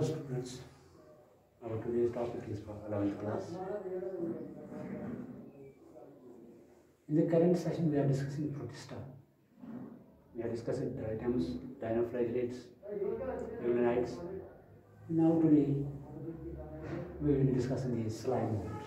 Hello students, our today's topic is for 11th class. In the current session we are discussing protista. We are discussing diatoms, dinoflagellates, eulenites. Now today we will be discussing the slime molds.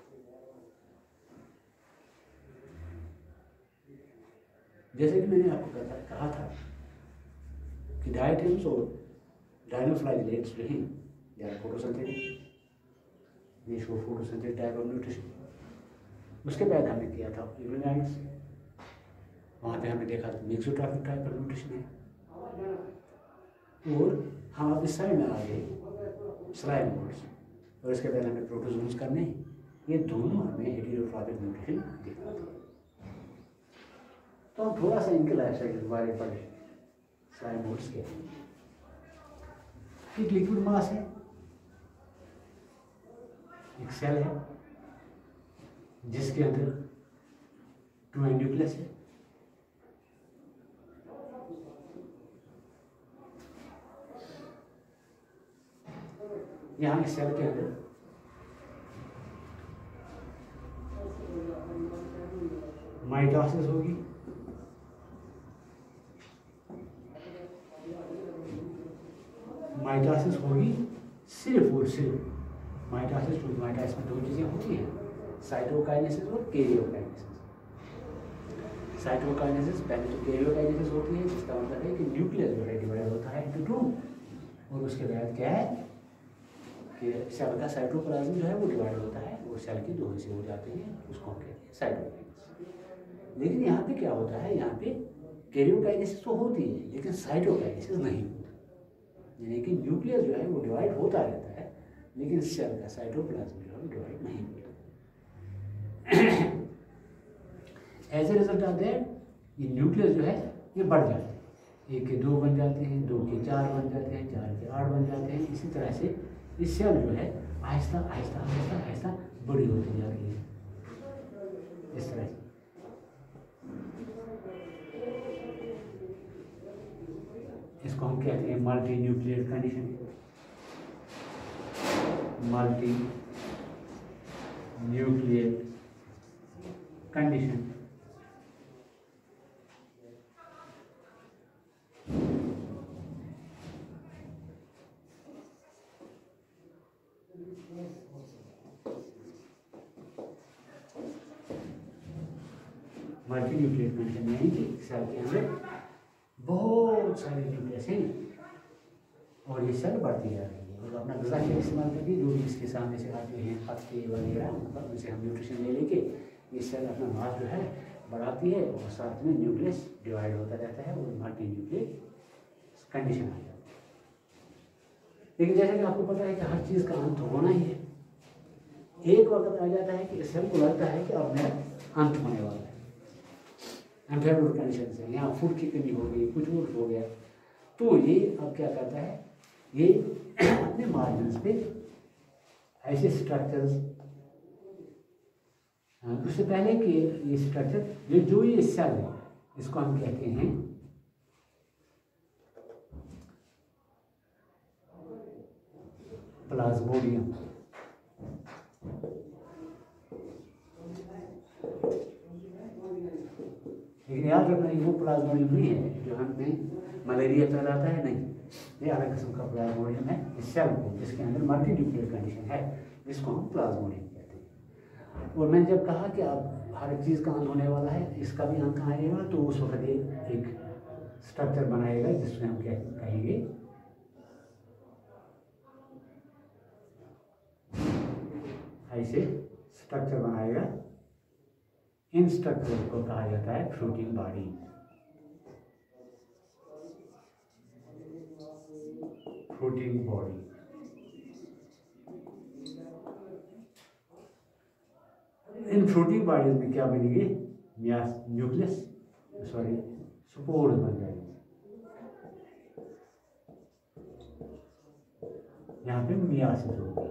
जैसे कि मैंने आपको कहा था कि diatoms और dinoflagellates जो हैं they are photosynthetic, they show photosynthetic type of nutrition. उसके बाद हमने किया था यूरेनाइट्स, वहाँ पे हमने देखा था मेक्सोट्रॉफिक टाइप ऑफ न्यूट्रिशन है. और हम अब इस साइड में आ गए स्लाइम मोड्स, और इसके बाद हमें प्रोटोजोन्स करने हैं. ये दोनों हमें हेटेरोट्रॉफिक न्यूट्रिशन दिखा था. तो हम थोड़ा सा इनके लाइफ साइकिल के बारे में पढ़े. स्लाइम मोड्स के एक लिक्विड मास है, एक सेल है जिसके अंदर 2 न्यूक्लियस है. यहाँ इस सेल के अंदर माइटोसिस होगी, माइटोसिस होगी सिर्फ और सिर्फ माइटोसिस में दो चीज़ें होती हैं, साइटोकाइनेसिस और कैरियोकाइनेसिस. साइटोकाइनेसिस पहले तो कैरियोकाइनेसिस होती है, जिसका मतलब है कि न्यूक्लियस जो है डिवाइड होता है इनटू 2, और उसके बाद क्या है कि सेल का साइटोप्लाज्म जो है वो डिवाइड होता है और सेल की 2 हिस्से हो जाते हैं, उसको हम कहते हैं साइटोकाइनेसिस. लेकिन यहाँ पे क्या होता है, यहाँ पे कैरियोकाइनेसिस तो होती है लेकिन साइटोकाइनेसिस नहीं होती. यानी कि न्यूक्लियस जो है वो डिवाइड होता रहता है लेकिन सेल का साइटोप्लाज्म जो है डिवाइड नहीं होता. As a result of that ये न्यूक्लियस जो है ये बढ़ जाते हैं. 1 के 2 बन जाते हैं, 2 के 4 बन जाते हैं, 4 के 8 बन जाते हैं. इसी तरह से इस सेल जो है आहिस्ता आहिस्ता आहिस्ता आहिस्ता बड़ी होती जा रही है. इस तरह से इसको हम कहते हैं multi nuclear condition. Multi nuclear condition. Multi nuclear condition यानी कि सेल के अंदर बहुत सारे न्यूक्लियस हैं और ये सेल बढ़ती जा रही है और अपना ग़िज़ा का इस्तेमाल करके जो भी इसके सामने से आते हैं पत्ते वगैरह, मतलब उनसे हम न्यूट्रिशन ले लेके ये सेल अपना मास जो है बढ़ाती है और साथ में न्यूक्लियस डिवाइड होता रहता है और मल्टी न्यूक्लियर कंडीशन आ जाती है. लेकिन जैसे कि आपको पता है कि हर चीज़ का अंत होना ही है. एक वक्त आ जाता है कि सेल को लगता है कि अब मेरा अंत होने वाला है, अनफेवरेबल कंडीशन से, यहाँ फूड की कमी हो गई, कुछ और हो गया, तो ये अब क्या करता है, ये अपने मार्जिन्स पे ऐसे स्ट्रक्चर्स, उससे पहले कि ये स्ट्रक्चर जो ये सेल है इसको हम कहते हैं प्लाज्मोडियम. लेकिन याद रखना ये वो प्लाज्मोडियम नहीं है जो हमें मलेरिया फैलाता है, नहीं. ये अलग किस्म का प्लाज्मोडियम है. इस सेल को जिसके अंदर मल्टी न्यूक्लियर कंडीशन है इसको हम प्लाज्मोडियम कहते हैं. और मैंने जब कहा कि अब हर चीज़ का अंत होने वाला है, इसका भी अंत आएगा, तो उस वक्त ये एक स्ट्रक्चर बनाएगा जिसमें हम कहेंगे ऐसे स्ट्रक्चर बनाएगा. इन स्ट्रक्चर को कहा जाता है फ्रूटिंग बॉडी. Fruiting body. इन फ्रूटिंग बॉडीज में क्या बनेंगे, न्यूक्लियस स्पोर्स बन जाएंगे. यहाँ पे मियासिस होगा,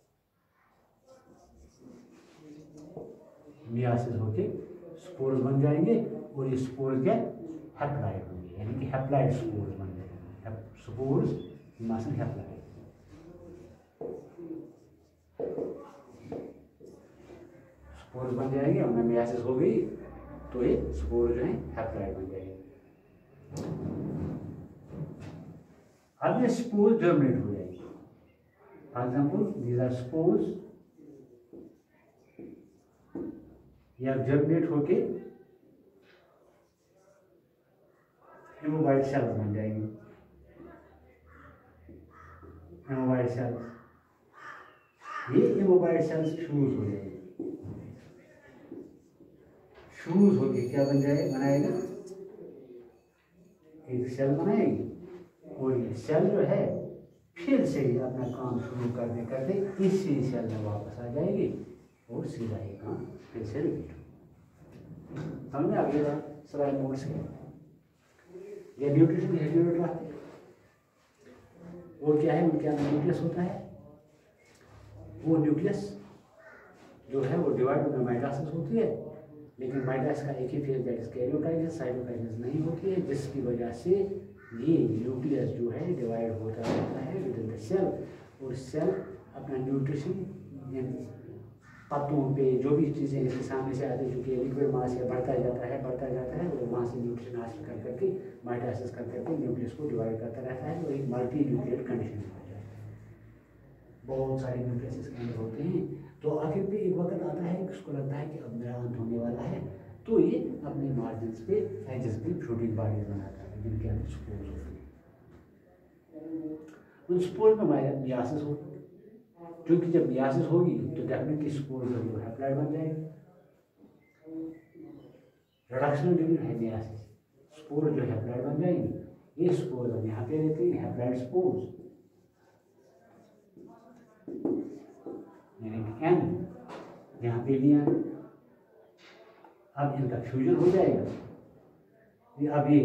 मियासिस होके स्पोर्स बन जाएंगे और ये स्पोर्स क्या हैप्लाइड होंगे, यानी कि हैप्लाइड स्पोर्स बन जाएंगे. Spores muscle haploid. स्पोर्स बन जाएंगे, उनमें मियासिस हो गई तो ये स्पोर जो है हैप्लॉइड बन जाएंगे। अब ये स्पोर जर्मिनेट हो जाएगी। For example these are spores, या जर्मिनेट होके इमोबाइल सेल्स बन जाएंगे। इमोबाइल सेल्स, ये इमोबाइल सेल्स फ्यूज हो जाएंगे। फ्यूज होके क्या बन जाए, बनाएगा एक सेल बनाएगी, और ये सेल जो है फिर से ही अपना काम शुरू करते करते इसी सेल में वापस आ जाएगी और सीधा ये काम फिर से रिपीट हो। समझ में आ गया सलाइड मोड से? ये न्यूट्रिशन हेल्यूरेट रहते हैं। और क्या है, उनके अंदर न्यूक्लियस होता है। वो न्यूक्लियस जो है वो डिवाइड में माइटोसिस होती है, लेकिन माइटोसिस का एक ही phase that is karyokinesis, cytokinesis नहीं होती है, जिसकी वजह से ये न्यूक्लियस जो है डिवाइड होता रहता है विद इन द सेल, और सेल अपना न्यूट्रिशन पत्तों पे जो भी चीज़ें इसके सामने से आती है, चूँकि लिक्विड मास है, बढ़ता जाता है और वहाँ से न्यूट्रिशन हासिल कर करके माइटोसिस कर करके न्यूक्लियस को डिवाइड करता रहता है, तो एक मल्टी न्यूक्लियर कंडीशन में हो जाता है। बहुत सारे न्यूक्लियस इसके अंदर होते हैं। तो आखिर पे एक वक्त आता है कि उसको लगता है कि अब मेरा अंत होने वाला है, तो ये अपने मार्जिन्स पे एजेस पे फ्लोटिंग बॉडीज बनाता है जिनके अंदर स्पोर्स होते हैं। उन स्पोर्स में मियासिस होता है, क्योंकि जब मियासिस होगी तो डेफिनेटली स्पोर जो है हैप्लॉइड बन जाएगा। रिडक्शन डिग्री है मियासिस, स्पोर जो हैप्लॉइड बन जाएंगे। ये स्पोर हम यहाँ पे लेते हैं हैप्लॉइड स्पोर्स, यानी एन यहाँ पे भी एन। अब इनका फ्यूजन हो जाएगा, अब ये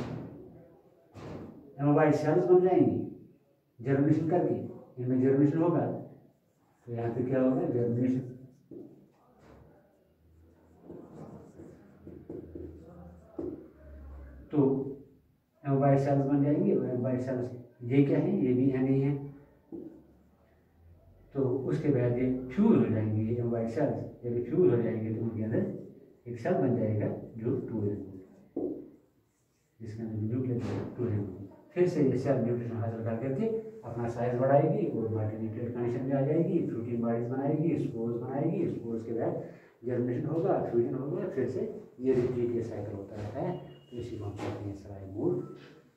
एमोबाइल सेल्स बन जाएंगी जर्मिनेशन करके, इनमें जर्मिनेशन होगा तो यहाँ पे क्या होगा, जर्मिनेशन। तो एमोबाइल सेल्स बन जाएंगे, और एमोबाइल सेल्स ये क्या है, ये भी है नहीं है, तो उसके बाद ये फ्यूज हो जाएंगे। ये एमोबाइल सेल्स जब फ्यूज हो जाएंगे तो उनके अंदर एक सेल बन जाएगा जो 2n, जिसके अंदर न्यूक्लियस 2n। फिर से ये सेल न्यूट्रिशन हासिल कर करके अपना साइज बढ़ाएगी और मल्टी न्यूक्लियर कंडीशन में आ जाएगी, फ्रूटिंग बॉडीज बनाएगी, स्पोर्स बनाएगी, स्पोर्स के बाद जर्मिनेशन होगा, फ्यूजन होगा, फिर से ये रिपीट ये साइकिल होता रहता है। तो इसी को हम कहते हैं सलाइड मोड,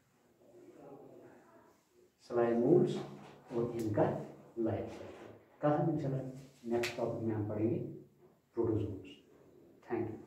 सलाइड मोड्स और इनका लाइफ साइकिल। कल हम इंशाल्लाह नेक्स्ट टॉपिक में हम पढ़ेंगे प्रोटोजोन्स। Thank you.